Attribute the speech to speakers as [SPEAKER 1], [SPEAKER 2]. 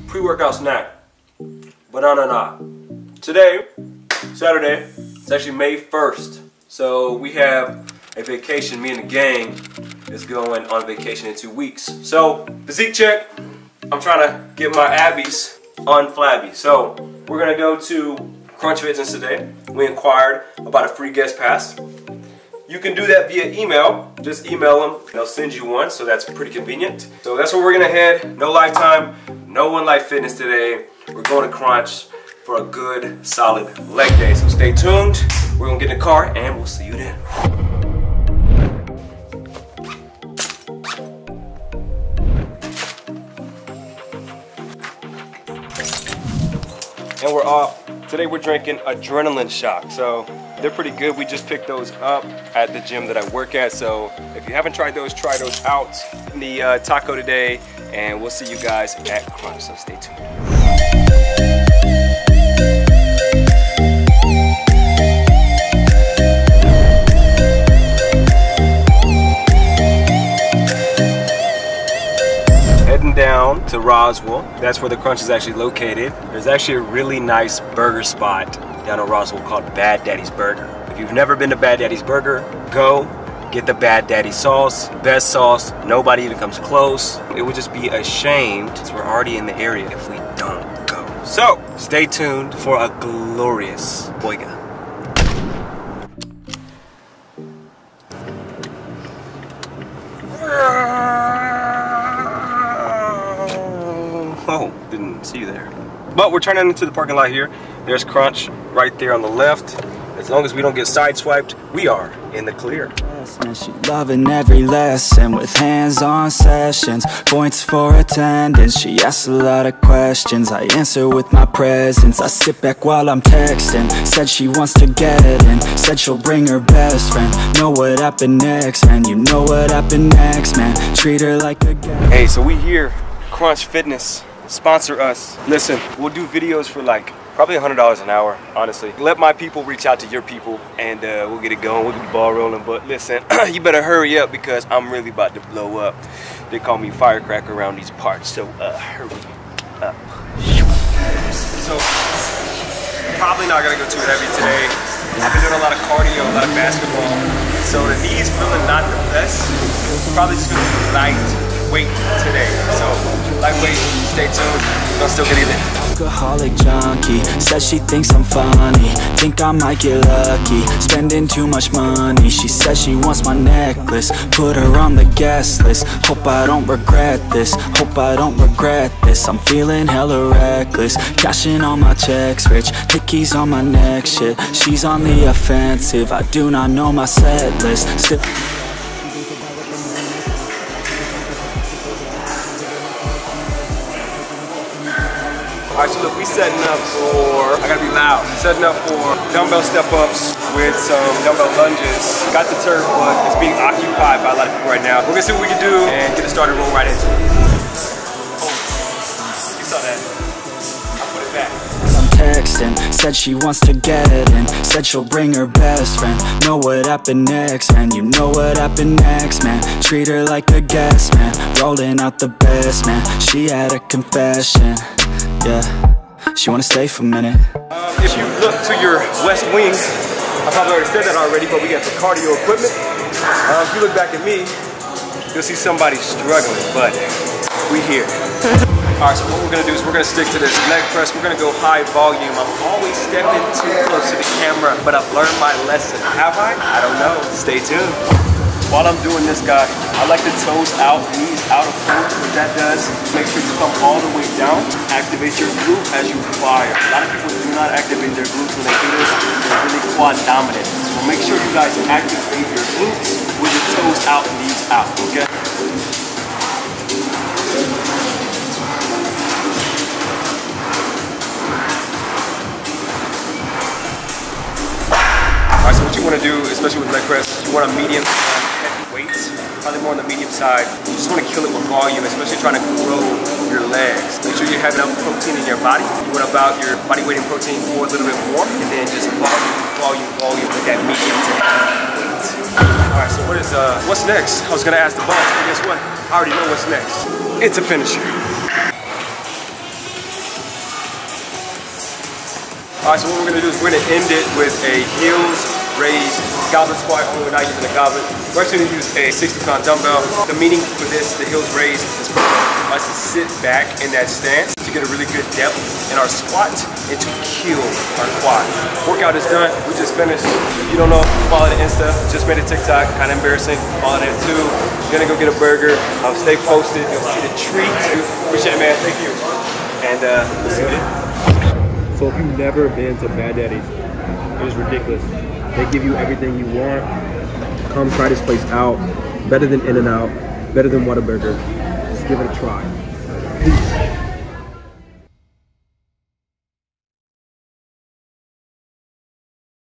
[SPEAKER 1] pre-workout snack. Banana. Today, Saturday, it's actually May 1st. So we have a vacation. Me and the gang is going on vacation in 2 weeks. So, physique check. I'm trying to get my abbies unflabby. So, we're gonna go to Crunch Fitness today. We inquired about a free guest pass. You can do that via email. Just email them, they'll send you one, so that's pretty convenient. So that's where we're gonna head. No Lifetime, no One Life Fitness today. We're going to Crunch for a good, solid leg day. So stay tuned. We're gonna get in the car and we'll see you then. And we're off. Today we're drinking Adrenaline Shock. So they're pretty good. We just picked those up at the gym that I work at. So if you haven't tried those, try those out in the taco today. And we'll see you guys at Crunch, so stay tuned. Heading down to Roswell. That's where the Crunch is actually located. There's actually a really nice burger spot down in Roswell called Bad Daddy's Burger. If you've never been to Bad Daddy's Burger, go get the Bad Daddy sauce. Best sauce, nobody even comes close. It would just be a shame, since we're already in the area, if we don't go. So, stay tuned for a glorious boyga. Oh, didn't see you there. But we're turning into the parking lot here. There's Crunch right there on the left. As long as we don't get sideswiped, we are in the clear.
[SPEAKER 2] Man, she loving every lesson with hands-on sessions, points for attendance. She asks a lot of questions, I answer with my presence. I sit back while I'm texting. Said she wants to get in, said she'll bring her best friend. Know what happened next, man, you know what happened next, man. Treat her like a guest.
[SPEAKER 1] Hey, so we here, Crunch Fitness, sponsor us. Listen, we'll do videos for like probably $100 an hour, honestly. Let my people reach out to your people and we'll get it going, we'll get the ball rolling. But listen, you better hurry up because I'm really about to blow up. They call me firecracker around these parts, so hurry up. So, probably not gonna go too heavy today. I've been doing a lot of cardio, a lot of basketball. So the knees feeling not the best. Probably just gonna do light weight today. So, lightweight, stay tuned, gonna still get it in.
[SPEAKER 2] Alcoholic junkie, says she thinks I'm funny, think I might get lucky, spending too much money. She says she wants my necklace, put her on the guest list. Hope I don't regret this, hope I don't regret this. I'm feeling hella reckless, cashing all my checks rich, hickeys on my neck shit. She's on the offensive, I do not know my set list. Still
[SPEAKER 1] Alright, so look, we setting up for, I gotta be loud, setting up for dumbbell step-ups with some dumbbell lunges. Got the turf, but it's being occupied by a lot of people right now. We're gonna see what we can do and get it started, roll right into it. Oh, you saw that. I put it back.
[SPEAKER 2] I'm texting, said she wants to get in, said she'll bring her best friend. Know what happened next, man, you know what happened next, man. Treat her like a guest, man, rolling out the best, man. She had a confession. Yeah, she wanna stay for a minute.
[SPEAKER 1] If you look to your west wing, I probably already said that already, but we got the cardio equipment. If you look back at me, you'll see somebody struggling, but we here. Alright, so what we're gonna do is we're gonna stick to this leg press. We're gonna go high volume. I'm always stepping too close to the camera, but I've learned my lesson. Have I? I don't know. Stay tuned. While I'm doing this, guys, I like the toes out, knees out of front. What that does, make sure you come all the way down. Activate your glute as you fire. A lot of people do not activate their glutes when they do this. They're really quad dominant. So make sure you guys activate your glutes with your toes out, knees out, okay? Alright, so what you want to do, especially with leg press, you want a medium weights, probably more on the medium side. You just want to kill it with volume, especially trying to grow your legs. Make sure you have enough protein in your body. You want about your body weight in protein for a little bit more, and then just volume with that medium to heavy weight. Alright, so what's next? I was gonna ask the boss, but guess what? I already know what's next. It's a finisher. All right, so what we're gonna do is we're gonna end it with a heels raised goblet squat, only we're not using a goblet. We're actually gonna use a 60-pound dumbbell. The meaning for this, the heels raised, is for us to sit back in that stance to get a really good depth in our squat and to kill our quad. Workout is done. We just finished. If you don't know, follow the Insta. Just made a TikTok. Kind of embarrassing. Follow that too. Gonna go get a burger. Stay posted. You'll see the treat. Appreciate it, man. Thank you. And we'll see you later. So if you've never been to Bad Daddy's, it is ridiculous. They give you everything you want. Come try this place out. Better than In-N-Out. Better than Whataburger. Just give it a try. Peace.